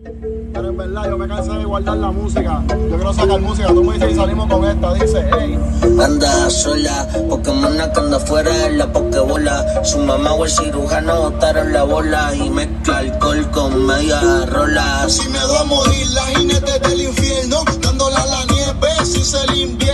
Pero en verdad yo me cansé de guardar la música. Yo quiero sacar música. Tú me dices y salimos con esta. Dice, hey. Anda sola, porque mona que anda afuera es la pokebola. Su mamá o el cirujano botaron la bola y mezcla alcohol con media rola. Sin miedo a morir, la jinete del infierno, dándola a la nieve sin ser invierno.